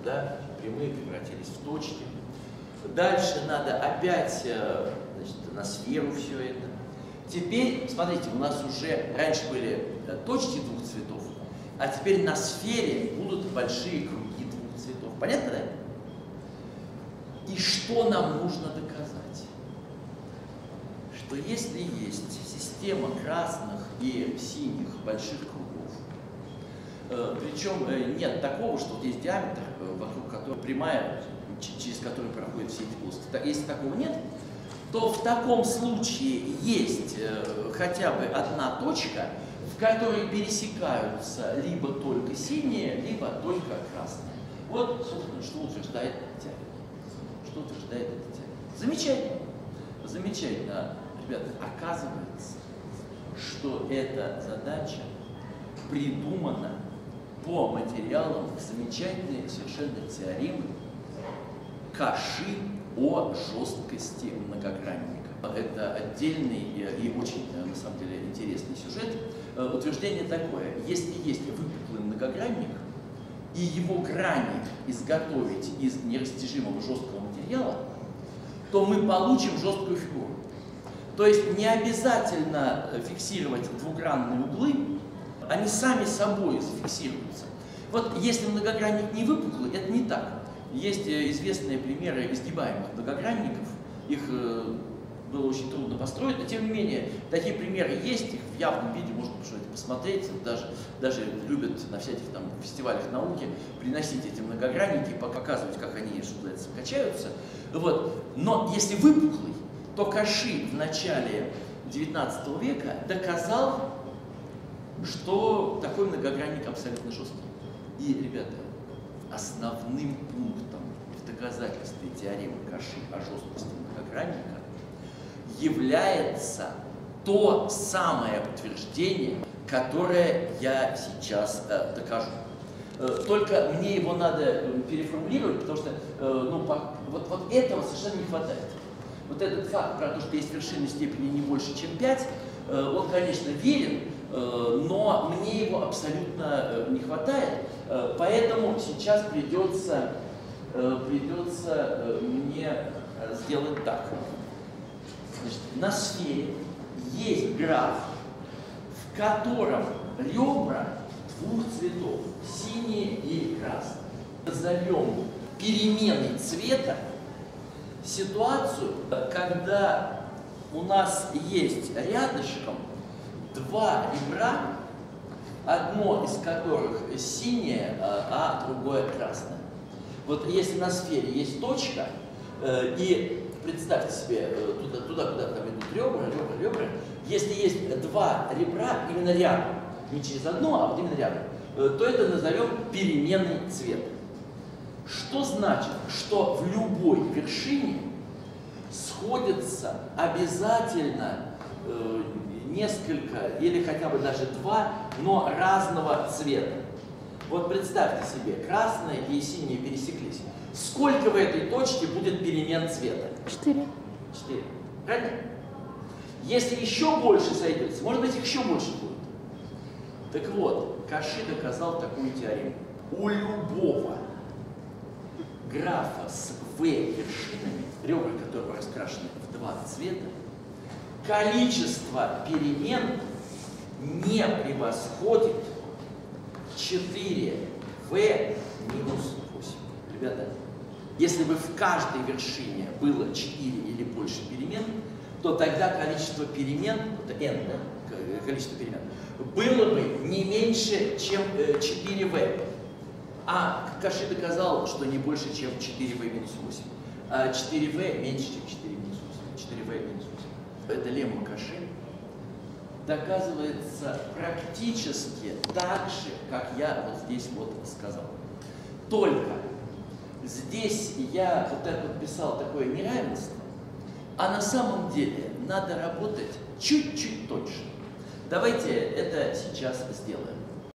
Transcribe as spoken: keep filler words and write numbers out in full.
да, прямые превратились в точки. Дальше надо опять, значит, на сферу все это. Теперь, смотрите, у нас уже раньше были точки двух цветов, а теперь на сфере будут большие круги двух цветов. Понятно, да? И что нам нужно доказать? Что если есть система красных и синих больших кругов, э, причем э, нет такого, что вот есть диаметр, э, вокруг которого прямая, через который проходят все эти плоскости. Так, если такого нет, то в таком случае есть э, хотя бы одна точка, в которой пересекаются либо только синие, либо только красные. Вот, собственно, что утверждает теорема. Что утверждает эта теорема. Замечательно. Замечательно. Ребята, оказывается, что эта задача придумана по материалам замечательной совершенно теоремы Каши о жесткости многогранника. Это отдельный и очень, на самом деле, интересный сюжет. Утверждение такое: если есть выпуклый многогранник, и его грани изготовить из нерастяжимого жесткого материала, то мы получим жесткую фигуру. То есть не обязательно фиксировать двугранные углы, они сами собой зафиксируются. Вот если многогранник не выпуклый, это не так. Есть известные примеры изгибаемых многогранников, их было очень трудно построить, но тем не менее такие примеры есть, их в явном виде можно посмотреть, даже, даже любят на всяких там фестивалях науки приносить эти многогранники, показывать, как они, что называется, качаются. Вот. Но если выпуклый, то Каши в начале девятнадцатого века доказал, что такой многогранник абсолютно жесткий. И, ребята, основным пунктом в доказательстве теоремы Каши о жесткости многогранника является то самое подтверждение, которое я сейчас э, докажу. Э, только мне его надо переформулировать, потому что э, ну, по, вот, вот этого совершенно не хватает. Вот этот факт про то, что есть вершины степени не больше, чем пять, э, он, конечно, верен, э, но мне его абсолютно э, не хватает. Э, поэтому сейчас придется, э, придется э, мне сделать так. Значит, на сфере есть граф, в котором ребра двух цветов, синие и красные. Назовем переменой цвета ситуацию, когда у нас есть рядышком два ребра, одно из которых синее, а другое красное. Вот если на сфере есть точка, и представьте себе, туда, туда куда там идут ребра, ребра, ребра. Если есть два ребра именно рядом, не через одно, а вот именно рядом, то это назовем переменной цвета. Что значит, что в любой вершине сходятся обязательно э, несколько или хотя бы даже два, но разного цвета. Вот представьте себе, красное и синее пересеклись. Сколько в этой точке будет перемен цвета? Четыре. Четыре. Правильно? Если еще больше сойдется, может быть, их еще больше будет. Так вот, Каши доказал такую теорему. У любого графа с V-вершинами, ребра которого раскрашены в два цвета, количество перемен не превосходит четыре вэ минус восемь. Ребята, если бы в каждой вершине было четыре или больше перемен, то тогда количество перемен, это n, да, количество перемен, было бы не меньше, чем четыре вэ. А Каши доказал, что не больше, чем четыре вэ минус восемь. А четыре вэ меньше, чем четыре минус восемь. четыре вэ минус восемь. Это лемма Каши доказывается практически так же, как я вот здесь вот сказал. Только здесь я вот так вот писал такое неравенство, а на самом деле надо работать чуть-чуть точно. Давайте это сейчас сделаем.